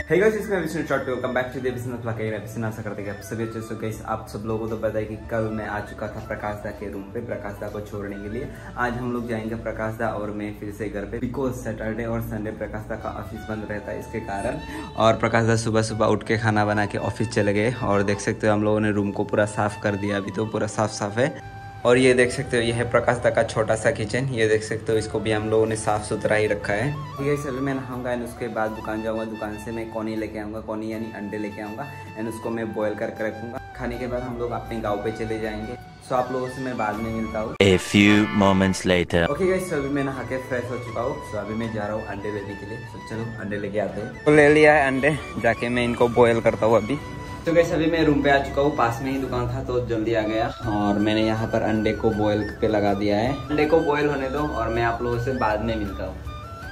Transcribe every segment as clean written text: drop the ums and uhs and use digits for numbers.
हे guys, इसमें Vishnu Chaute, welcome back to the business blog. Episode आशा करते हैं आप सभी अच्छे से। गाइस, आप सब लोगों को तो पता है कि कल मैं आ चुका था प्रकाश दा के रूम पे, प्रकाश दा को छोड़ने के लिए। आज हम लोग जाएंगे प्रकाश दा और मैं फिर से घर पे, बिकॉज सैटरडे और संडे प्रकाश दा का ऑफिस बंद रहता है इसके कारण। और प्रकाश दा सुबह सुबह उठ के खाना बना के ऑफिस चले गए। और देख सकते हो हम लोगों ने रूम को पूरा साफ कर दिया, अभी तो पूरा साफ साफ है। और ये देख सकते हो ये है प्रकाश दा का छोटा सा किचन। ये देख सकते हो इसको भी हम लोगों ने साफ सुथरा ही रखा है। ठीक है, सभी मैं नहाऊंगा एंड उसके बाद दुकान जाऊंगा। दुकान से मैं कोनी लेके आऊंगा, कोनी यानी अंडे लेके आऊंगा एंड उसको मैं बॉयल करके रखूंगा। खाने के बाद हम लोग अपने गाँव पे चले जाएंगे। सो आप लोगों से मैं बाद में मिलता हूँ। A few moments later. Okay guys, अभी मैं नहा के फ्रेश हो चुका हूँ। सो अभी मैं जा रहा हूँ अंडे लेने के लिए। सो चलो अंडे लेके आते हैं। तो ले लिया है अंडे, जाके मैं इनको बॉयल करता हूँ अभी। तो गाइस अभी मैं रूम पे आ चुका हूँ, पास में ही दुकान था तो जल्दी आ गया। और मैंने यहाँ पर अंडे को बॉयल पे लगा दिया है। अंडे को बॉयल होने दो और मैं आप लोगों से बाद में मिलता हूँ।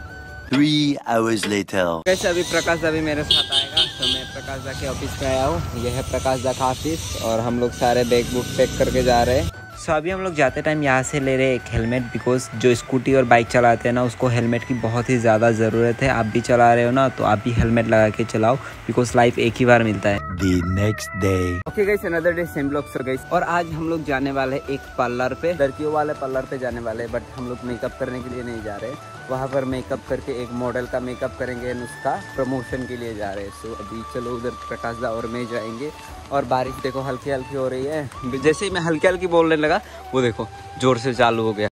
3 hours later. गाइस अभी प्रकाश दा भी मेरे साथ आएगा। तो मैं प्रकाश दा के ऑफिस पे आया हूँ। यह है प्रकाश दा का ऑफिस और हम लोग सारे बैग बुक पैक करके जा रहे हैं। सो अभी हम लोग जाते टाइम यहाँ से ले रहे एक हेलमेट, बिकॉज जो स्कूटी और बाइक चलाते हैं ना उसको हेलमेट की बहुत ही ज़्यादा ज़रूरत है। आप भी चला रहे हो ना तो आप भी हेलमेट लगा के चलाओ, बिकॉज लाइफ एक ही बार मिलता है। The next day. Okay guys, another day same blog. So guys, और आज हम लोग जाने वाले एक पार्लर पे, लड़कियों वाले पार्लर पे जाने वाले, बट हम लोग मेकअप करने के लिए नहीं जा रहे। वहाँ पर मेकअप करके एक मॉडल का मेकअप करेंगे एंड उसका प्रमोशन के लिए जा रहे हैं। सो अभी चलो उधर प्रकाश दा और मैं जाएंगे। और बारिश देखो हल्की हल्की हो रही है। जैसे ही मैं हल्की हल्की बोलने लगा वो देखो जोर से चालू हो गया।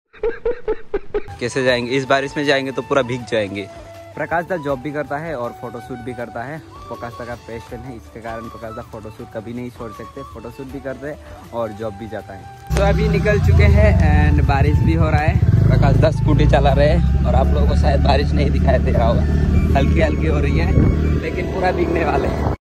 कैसे जाएंगे इस बारिश में? जाएंगे तो पूरा भीग जाएंगे। प्रकाश दा जॉब भी करता है और फोटोशूट भी करता है। प्रकाश दा का पैशन है, इसके कारण प्रकाश दा फोटोशूट कभी नहीं छोड़ सकते। फोटोशूट भी करते हैं और जॉब भी जाता है। तो अभी निकल चुके हैं एंड बारिश भी हो रहा है। प्रकाश दा स्कूटी चला रहे हैं और आप लोगों को शायद बारिश नहीं दिखाई दे रहा होगा, हल्की हल्की हो रही है लेकिन पूरा भीगने वाले हैं।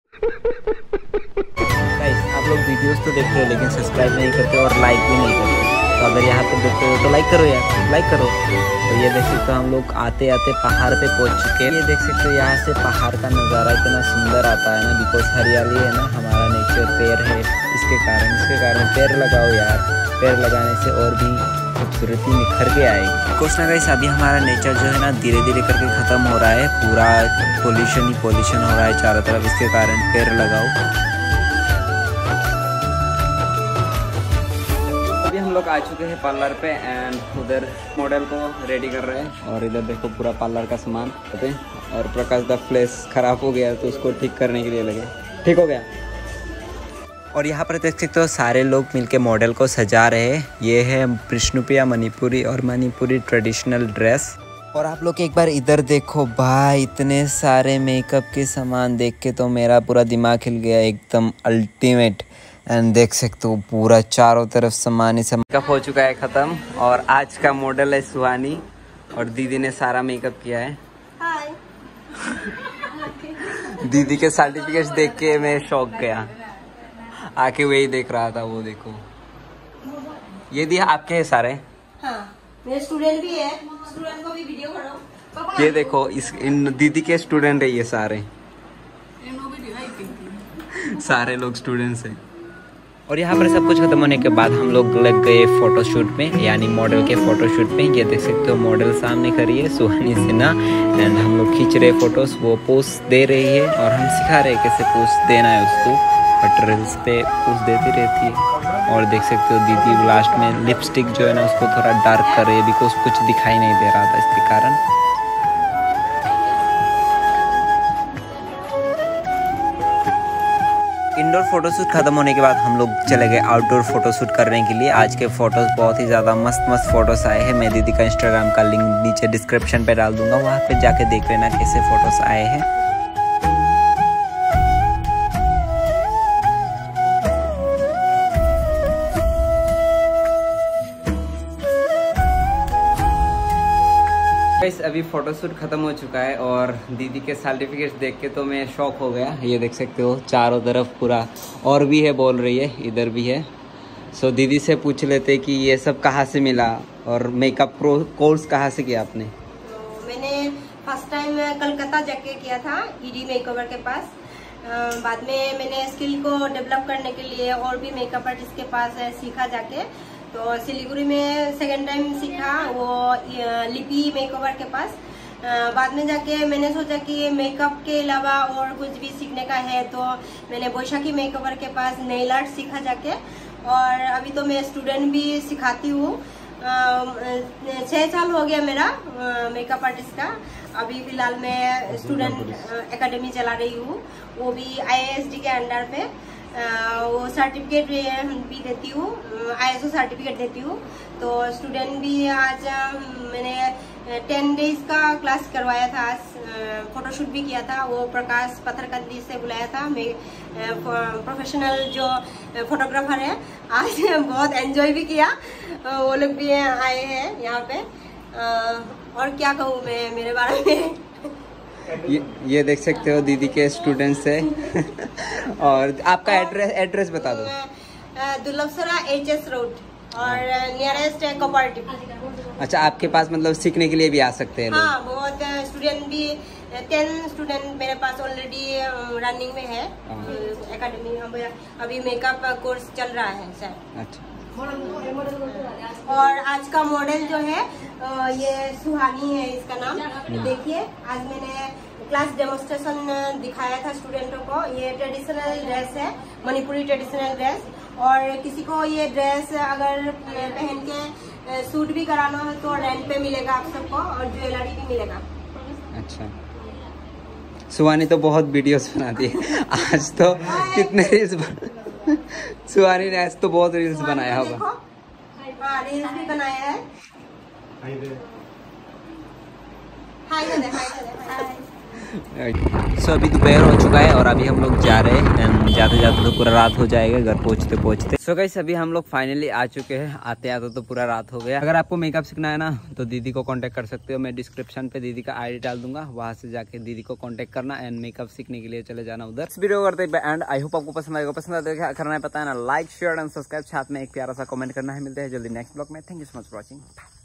आप लोग वीडियोस तो देखते हो लेकिन सब्सक्राइब नहीं करते और लाइक भी नहीं करते। तो अगर यहाँ पे देखते हो तो लाइक करो यार, लाइक करो। तो ये देख सकते हो हम लोग आते आते पहाड़ पे पहुँच चुके हैं। ये देख सकते हो यहाँ से पहाड़ का नज़ारा इतना सुंदर आता है ना, बिकॉज हरियाली है ना, हमारा नेचर पेड़ है। इसके कारण पेड़ लगाओ यार, पेड़ लगाने से और भी खूबसूरती निखर के आएगी। कुछ ना गाइस, अभी हमारा नेचर जो है ना धीरे धीरे करके ख़त्म हो रहा है। पूरा पोल्यूशन ही पोल्यूशन हो रहा है चारों तरफ, इसके कारण पेड़ लगाओ। हम लोग आ चुके हैं पार्लर पे एंड उधर मॉडल को रेडी कर रहे हैं। और इधर देखो पूरा पार्लर का सामान है। और प्रकाश दा फ्लेश खराब हो गया तो उसको ठीक करने के लिए लगे। ठीक हो गया। और यहाँ पर देख सकते हो सारे लोग मिलके मॉडल को सजा रहे हैं। ये है विष्णुप्रिया मणिपुरी और मणिपुरी ट्रेडिशनल ड्रेस। और आप लोग एक बार इधर देखो भाई, इतने सारे मेकअप के सामान देख के तो मेरा पूरा दिमाग हिल गया, एकदम अल्टीमेट। एंड देख सकते हो पूरा चारों तरफ सामान ही सामान। मेकअप हो चुका है ख़त्म और आज का मॉडल है सुहानी और दीदी ने सारा मेकअप किया है। हाय। दीदी के सर्टिफिकेट्स देख के मैं शॉक गया, आके वही देख रहा था। वो देखो ये दिया आपके है सारे। हाँ, मेरे स्टूडेंट भी है, स्टूडेंट को भी वीडियो बनाओ। ये देखो इन दीदी के स्टूडेंट है ये सारे सारे लोग स्टूडेंट्स हैं। और यहाँ पर सब कुछ खत्म होने के बाद हम लोग लग गए फोटोशूट में, यानी मॉडल के फोटोशूट में। ये देख सकते हो मॉडल सामने खड़ी है सुहानी सिन्हा एंड हम लोग खींच रहे फोटोज। वो पोस्ट दे रही है और हम सिखा रहे हैं कैसे पोस्ट देना है उसको, बट रील्स पे पोस्ट देती रहती है। और देख सकते हो दीदी लास्ट में लिपस्टिक जो है ना उसको थोड़ा डार्क कर रही है, बिकॉज कुछ दिखाई नहीं दे रहा था इसके कारण। इंडोर फोटोशूट खत्म होने के बाद हम लोग चले गए आउटडोर फोटोशूट करने के लिए। आज के फोटोज बहुत ही ज़्यादा मस्त मस्त फोटोज आए हैं। मैं दीदी का इंस्टाग्राम का लिंक नीचे डिस्क्रिप्शन पे डाल दूंगा, वहाँ पे जाके देख लेना कैसे फोटोज आए हैं। गाइस अभी फोटोशूट खत्म हो चुका है और दीदी के सर्टिफिकेट्स देख के तो मैं शॉक हो गया। ये देख सकते हो चारों तरफ पूरा और भी है, बोल रही है इधर भी है। सो दीदी से पूछ लेते कि ये सब कहाँ से मिला और मेकअप कोर्स कहाँ से किया आपने? तो मैंने फर्स्ट टाइम कलकत्ता जाके किया था ईडी मेकओवर के पास। बाद में मैंने स्किल को डेवलप करने के लिए और भी मेकअप आर्टिस्ट के पास सीखा जाके। तो सिलीगुड़ी में सेकेंड टाइम सीखा वो लिपि मेकओवर के पास। बाद में जाके मैंने सोचा कि मेकअप के अलावा और कुछ भी सीखने का है, तो मैंने बोईशाखी मेकओवर के पास नेल आर्ट सीखा जाके, और अभी तो मैं स्टूडेंट भी सिखाती हूँ। 6 साल हो गया मेरा मेकअप आर्टिस्ट का। अभी फिलहाल मैं स्टूडेंट एकेडमी चला रही हूँ, वो भी IISD के अंडर पे। वो सर्टिफिकेट भी देती हूँ, ISO सर्टिफिकेट देती हूँ। तो स्टूडेंट भी आज मैंने 10 डेज का क्लास करवाया था। आज फोटोशूट भी किया था, वो प्रकाश पत्थरकंदी से बुलाया था। मैं प्रोफेशनल जो फोटोग्राफर है, आज बहुत एंजॉय भी किया। वो लोग भी आए हैं यहाँ पे। और क्या कहूँ मैं मेरे बारे में। ये देख सकते हो दीदी के स्टूडेंट्स है। और आपका एड्रेस बता दो। दुर्लभसरा HS रोड और नियरेस्ट है कोऑपरेटिव। अच्छा, आपके पास मतलब सीखने के लिए भी आ सकते हैं लोग? हाँ, बहुत स्टूडेंट भी 10 स्टूडेंट मेरे पास ऑलरेडी रनिंग में है एकेडमी। अभी मेकअप कोर्स चल रहा है सर। अच्छा। और आज का मॉडल जो है ये सुहानी है इसका नाम। देखिए, आज मैंने क्लास डेमोन्स्ट्रेशन दिखाया था स्टूडेंटों को। ये ट्रेडिशनल ड्रेस है, मणिपुरी ट्रेडिशनल ड्रेस। और किसी को ये ड्रेस अगर पहन के सूट भी कराना हो तो रेंट पे मिलेगा आप सबको, और ज्वेलरी भी मिलेगा। अच्छा, सुहानी तो बहुत वीडियोस बनाती है। आज तो कितने रील्स सुहानी ने आज तो बहुत रील्स बनाया होगा। हाँ, रील्स भी बनाया है। सो अभी दोपहर हो चुका है और अभी हम लोग जा रहे हैं। जाते जाते तो पूरा रात हो जाएगा घर पहुँचते पहुँचते। सो गाइस, अभी हम लोग फाइनली आ चुके हैं। आते आते तो पूरा रात हो गया। अगर आपको मेकअप सीखना है ना तो दीदी को कांटेक्ट कर सकते हो। मैं डिस्क्रिप्शन पे दीदी का ID डाल दूंगा, वहां से जाके दीदी को कांटेक्ट करना एंड मेकअप सीखने के लिए चले जाना उधर। इस वीडियो करते एंड आई होप आपको पसंद आएगा। पसंद आते क्या करना है पता है ना, लाइक शेयर एंड सब्सक्राइब, साथ में एक प्यारा सा कमेंट करना है। मिलते हैं जल्दी नेक्स्ट ब्लॉग में। Thank you so much for watching.